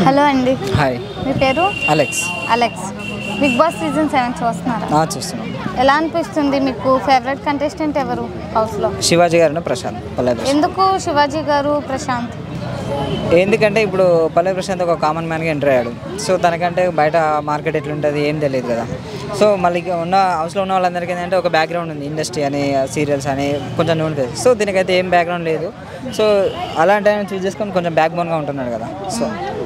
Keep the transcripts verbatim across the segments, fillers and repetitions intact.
Hello అండి. Hi. మీ పేరు? Alex. Alex. Big Boss season seven చూస్తున్నారా? ఆ చూస్తున్నాం. ఎలా అనిపిస్తుంది మీకు? ఫేవరెట్ కంటెస్టెంట్ ఎవరు హౌస్లో? శివాజీ గారు, ప్రశాంత్. పల్లె ప్రశాంత్. ఎందుకు శివాజీ గారు, ప్రశాంత్? ఎందుకంటే ఇప్పుడు పల్లె ప్రశాంత్ ఒక కామన్ మ్యాన్గా ఎంటర్ అయ్యాడు. సో తనకంటే బయట మార్కెట్ ఎట్లుంటుంది ఏం తెలియదు కదా. సో మళ్ళీ ఉన్న హౌస్లో ఉన్న వాళ్ళందరికీ ఏంటంటే ఒక బ్యాక్గ్రౌండ్ ఉంది, ఇండస్ట్రీ అని, సీరియల్స్ అని కొంచెం నూనె తెలుసు. సో దీనికైతే ఏం బ్యాక్గ్రౌండ్ లేదు. సో అలాంటి ఆయన చూస్ చేసుకొని కొంచెం బ్యాక్ బోన్గా ఉంటున్నాడు కదా. సో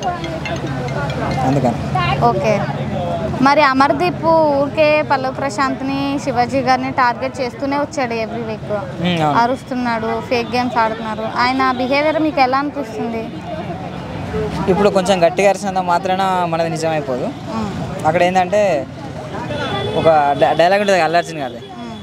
అందుకని. ఓకే. మరి అమర్దీప్ ఊరికే పల్లవి ప్రశాంత్ని, శివాజీ గారిని టార్గెట్ చేస్తూనే వచ్చాడు ఎవ్రీ వీక్. అరుస్తున్నాడు, ఫేక్ గేమ్స్ ఆడుతున్నారు. ఆయన బిహేవియర్ మీకు ఎలా అనిపిస్తుంది? ఇప్పుడు కొంచెం గట్టిగా అరిసినంత మాత్రాన మనది నిజమైపోదు. అక్కడ ఏంటంటే ఒక డైలాగ్ ఉంటుంది అల్లు అర్జున్ గారిది,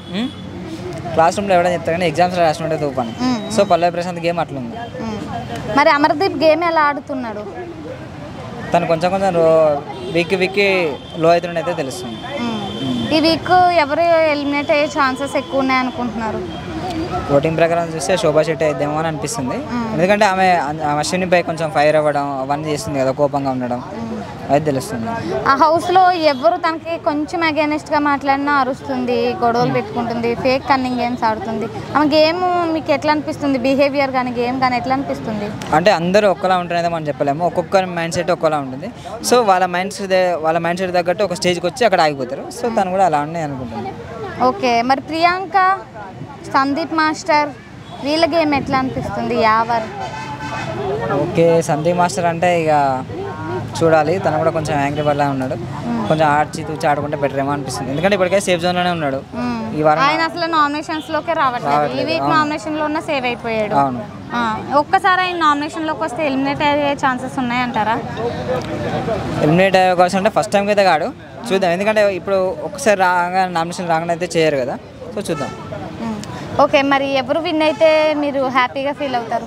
క్లాస్ రూమ్లో ఎవడని చెప్తారు కానీ ఎగ్జామ్స్లో రాసినట్టే తూపాను. సో పల్లవి ప్రశాంత్ గేమ్ అట్లుంది. మరి అమర్దీప్ గేమ్ ఎలా ఆడుతున్నాడు? తను కొంచెం కొంచెం వీక్ వీక్కి లో అవుతున్నట్టయితే తెలుస్తుంది. ఈ వీక్ ఎవరు ఎలిమినేట్ అయ్యే ఛాన్సెస్ ఎక్కువ ఉన్నాయి అనుకుంటున్నారు? ఓటింగ్ ప్రకారం చూస్తే శోభా శెట్టి అయిద్దేమో అని అనిపిస్తుంది. ఎందుకంటే ఆమె అశ్వినిపై కొంచెం ఫైర్ అవ్వడం అవన్నీ చేస్తుంది కదా, కోపంగా ఉండడం అది తెలుస్తుంది. ఆ హౌస్లో ఎవరు తనకి కొంచెం అగేనెస్ట్గా మాట్లాడినా అరుస్తుంది, గొడవలు పెట్టుకుంటుంది, ఫేక్ కన్నింగ్ గేమ్స్ ఆడుతుంది. ఆమె గేమ్ మీకు ఎట్లా అనిపిస్తుంది? బిహేవియర్ కానీ గేమ్ కానీ ఎట్లా అనిపిస్తుంది? అంటే అందరూ ఒక్కలా ఉంటుందో మనం చెప్పలేము. ఒక్కొక్కరి మైండ్ సెట్ ఒక్కలా ఉంటుంది. సో వాళ్ళ మైండ్ సెట్ వాళ్ళ మైండ్ సెట్ తగ్గట్టు ఒక స్టేజ్కి వచ్చి అక్కడ ఆగిపోతారు. సో తను కూడా అలా ఉన్నాయి అనుకుంటుంది. ఓకే. మరి ప్రియాంక, సందీప్ మాస్టర్ వీళ్ళ గేమ్ ఎట్లా అనిపిస్తుంది? యావర్. ఓకే. సందీప్ మాస్టర్ అంటే ఇక చూడాలి. తను కూడా కొంచెం యాంగ్రీ బర్డ్లా ఉన్నాడు. కొంచెం ఆడ్చి తూచి ఆడుకుంటే బెటర్ ఏమో అనిపిస్తుంది. ఎందుకంటే ఇప్పటికే సేఫ్ జోన్లోనే ఉన్నాడు. ఈ వారం ఆయన అసలు నామినేషన్స్లోకే రావట్లేదు. ఈ వీక్ నామినేషన్లో ఉన్న సేవ్ అయిపోయాడు. అవును. ఒక్కసారి ఆయన నామినేషన్లోకి వస్తే ఎలిమినేట్ అయ్యే ఛాన్సెస్ ఉన్నాయంటారా? ఎలిమినేట్ అయ్యే అవకాశం అంటే ఫస్ట్ టైంకి అయితే కాడు. చూద్దాం. ఎందుకంటే ఇప్పుడు ఒక్కసారి రాగా నామినేషన్ రాగానే అయితే చేయరు కదా. సో చూద్దాం. ఓకే. మరి ఎవరు విన్ అయితే మీరు హ్యాపీగా ఫీల్ అవుతారు?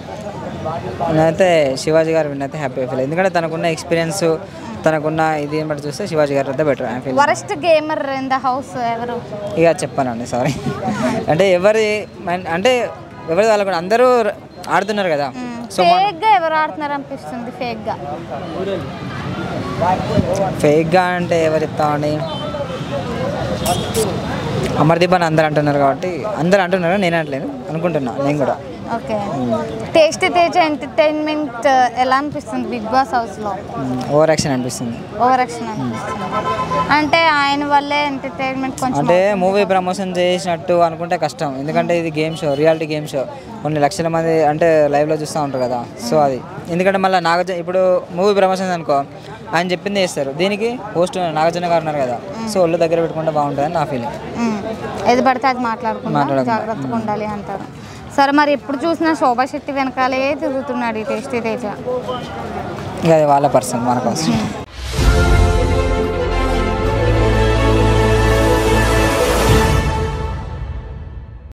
నేనైతే శివాజీ గారు విన్ అయితే హ్యాపీగా ఫీల్. ఎందుకంటే తనకున్న ఎక్స్పీరియన్స్, తనకున్న ఇది బట్టి చూస్తే శివాజీ గారు అయితే better. Worst gamer in the house ఎవరు? ఇక చెప్పానండి, సారీ. అంటే ఎవరి అంటే ఎవరి వాళ్ళు కూడా అందరూ ఆడుతున్నారు కదా. సో ఫేక్గా ఎవరు ఆడుతున్నారు అనిపిస్తుంది? ఫేక్గా ఫేక్గా అంటే ఎవరు చెప్తామండి? అమర్దీప్ అని అందరు అంటున్నారు కాబట్టి అందరు అంటున్నారు, నేను అంటలేను అనుకుంటున్నా నేను కూడా. ఓకే. టేస్టీ తేజ ఎంటర్టైన్మెంట్ ఎలా అనిపిస్తుంది బిగ్ బాస్ హౌస్లో? ఓవర్ యాక్షన్ అనిపిస్తుంది. ఓవర్ యాక్షన్ అనిపిస్తుంది అంటే ఆయన వల్లే ఎంటర్టైన్మెంట్ కొంచెం అంటే మూవీ ప్రమోషన్ చేసినట్టు అనుకుంటే కష్టం. ఎందుకంటే ఇది game show, reality game show. కొన్ని లక్షల మంది అంటే లైవ్లో చూస్తూ ఉంటారు కదా. సో అది ఎందుకంటే మళ్ళీ నాగార్జున ఇప్పుడు మూవీ ప్రమోషన్ అనుకో, ఆయన చెప్పింది చేస్తారు. దీనికి హోస్ట్ నాగార్జున గారు ఉన్నారు కదా. సో ఒళ్ళు దగ్గర పెట్టుకుంటే బాగుంటుందని నా ఫీలింగ్. ఏది పడితే అది మాట్లాడుకుంటా జాగ్రత్తగా ఉండాలి అంటారు. సరే. మరి ఎప్పుడు చూసినా శోభా శెట్టి వెనకాలే తిరుగుతున్నాడు ఈ టేస్టీ తేజ. ఇక అది వాళ్ళ పర్సన్, మన కోసం.